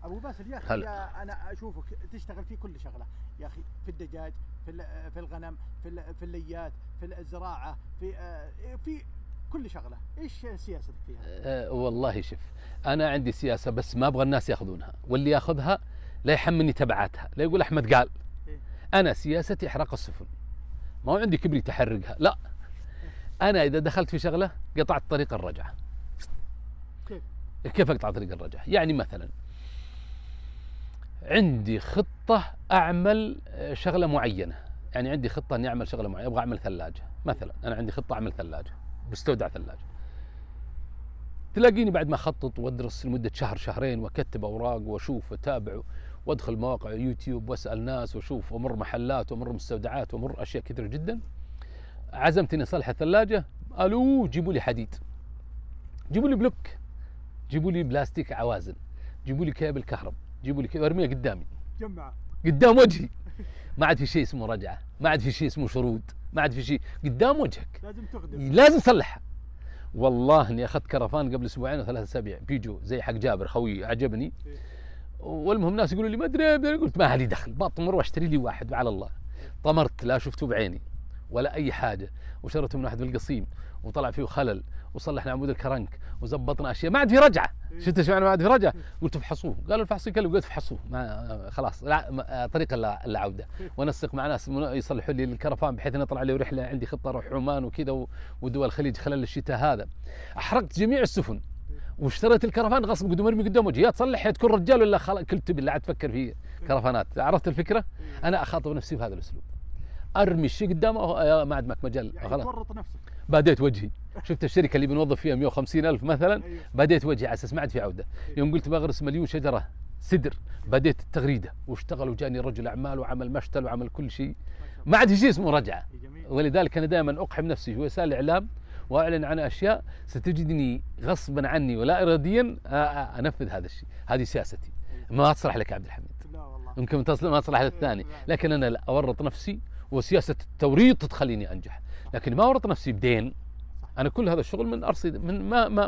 ابو باسل يا اخي انا اشوفك تشتغل في كل شغله يا اخي، في الدجاج، في الغنم، في الليات، في الزراعه، في كل شغله. ايش سياستك فيها؟ والله شوف، انا عندي سياسه بس ما ابغى الناس ياخذونها، واللي ياخذها لا يحملني تبعاتها، لا يقول احمد قال. انا سياستي احراق السفن، ما هو عندي كبريت احرقها، لا. انا اذا دخلت في شغله قطعت طريق الرجعه. كيف اقطع طريق الرجعه؟ يعني مثلا عندي خطه اعمل شغله معينه، يعني عندي خطه اني اعمل شغله معينه، ابغى اعمل ثلاجه مثلا، انا عندي خطه اعمل ثلاجه، مستودع ثلاجه. تلاقيني بعد ما اخطط وادرس لمده شهر شهرين واكتب اوراق واشوف واتابع وادخل مواقع يوتيوب واسال ناس واشوف وامر محلات وامر مستودعات وامر اشياء كثيره جدا. عزمت اني اصلح الثلاجه، الو جيبوا لي حديد، جيبوا لي بلوك، جيبوا لي بلاستيك عوازل، جيبوا لي كابل كهرب، جيبوا لي وارميه قدامي جمعه قدام وجهي. ما عاد في شيء اسمه رجعه، ما عاد في شيء اسمه شرود، ما عاد في شيء، قدام وجهك لازم تخدم، لازم تصلحها. والله اني اخذت كرفان قبل اسبوعين او 3 اسابيع بيجو زي حق جابر خوي عجبني، والمهم ناس يقولوا لي ما ادري، قلت ما لي دخل، بطمر واشتري لي واحد على الله. طمرت، لا شفته بعيني ولا اي حاجه، وشريته من واحد بالقصيم وطلع فيه خلل، وصلحنا عمود الكرنك وزبطنا اشياء، ما عاد في رجعه. شفت ايش معنى ما عاد في رجعه؟ قلت افحصوه، قالوا الفحص يكلف، قلت افحصوه، ما خلاص لا طريق الا عوده. وانسق مع ناس يصلحوا لي الكرفان بحيث اني اطلع لي رحله، عندي خطه اروح عمان وكذا ودول الخليج خلال الشتاء هذا. احرقت جميع السفن واشتريت الكرفان غصب قدام، ارمي قدام وجهي، يا تصلح يا تكون رجال ولا كلت بالله عاد تفكر في كرفانات. عرفت الفكره؟ انا اخاطب نفسي بهذا الاسلوب، ارمي الشيء قدامه ما عاد معك مجال، يعني خلاص تورط نفسك. بديت وجهي. شفت الشركه اللي بنوظف فيها 150,000 مثلا، بديت وجهي على اساس ما عاد في عوده. يوم قلت بغرس 1,000,000 شجره سدر، بديت التغريده واشتغل وجاني رجل اعمال وعمل مشتل وعمل كل شيء، ما عاد في شيء اسمه رجعه. ولذلك انا دائما اقحم نفسي في وسائل الاعلام واعلن عن اشياء ستجدني غصبا عني ولا اراديا انفذ هذا الشيء. هذه سياستي، ما تصلح لك يا عبد الحميد، لا والله يمكن ما تصلح للثاني، لكن انا لا اورط نفسي، وسياسه التوريط تخليني انجح، لكن ما اورط نفسي بدين. انا كل هذا الشغل من ارصده، من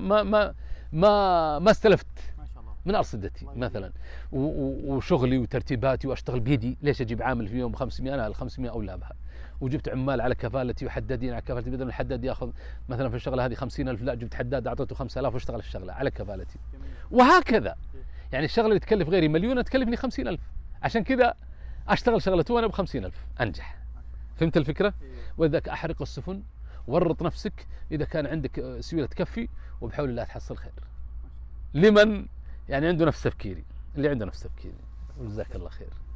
ما استلفت من ارصدتي مثلا، وشغلي وترتيباتي، واشتغل بيدي. ليش اجيب عامل في يوم 500؟ انا ال 500 اولى بها، وجبت عمال على كفالتي وحدادين على كفالتي، بدل الحداد ياخذ مثلا في الشغله هذه 50,000، لا جبت حداد اعطيته 5,000 واشتغل الشغله على كفالتي. وهكذا يعني الشغله اللي تكلف غيري مليون تكلفني 50,000، عشان كذا اشتغل شغلته وانا ب 50,000 انجح. فهمت الفكره؟ ولذلك احرق السفن، ورط نفسك، اذا كان عندك سيوله تكفي، وبحول الله تحصل خير. لمن يعني عنده نفس تفكيري، اللي عنده نفس تفكيري. وجزاك الله خير.